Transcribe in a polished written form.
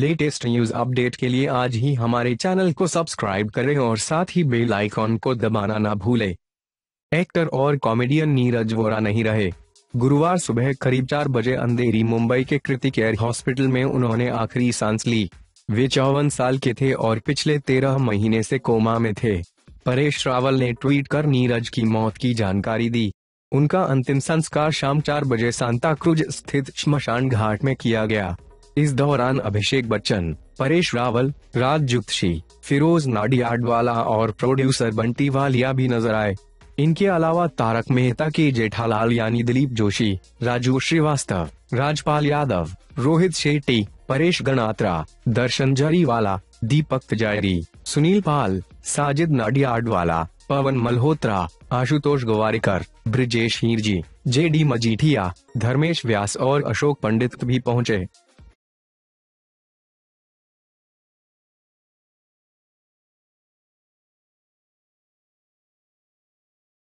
Latest news update के लिए आज ही हमारे चैनल को सब्सक्राइब करें और साथ ही बेल आइकॉन को दबाना ना भूलें। एक्टर और कॉमेडियन नीरज वोरा नहीं रहे। गुरुवार सुबह करीब 4 बजे अंधेरी मुंबई के कृति केयर हॉस्पिटल में उन्होंने आखिरी सांस ली। वे 54 साल के थे और पिछले 13 महीने से कोमा में थे। परेश रावल ने ट्वीट कर नीरज की मौत की जानकारी दी। उनका अंतिम संस्कार शाम 4 बजे सांता क्रूज स्थित श्मशान घाट में किया गया। इस दौरान अभिषेक बच्चन, परेश रावल, राज जुत्शी, फिरोज नाडियाडवाला और प्रोड्यूसर बंटी वालिया भी नजर आए। इनके अलावा तारक, मेहता के जेठालाल यानी दिलीप, जोशी, राजू, श्रीवास्तव, राजपाल, यादव, रोहित, शेट्टी, परेश, गणात्रा, दर्शन, जरीवाला, दीपक, तिजहरी, सुनील पाल, साजिद, नडियाडवाला, पवन मल्होत्रा, आशुतोष गोवारिकर, ब्रिजेश हीरजी, जेडी मजीठिया, धर्मेश व्यास और अशोक पंडित भी पहुंचे।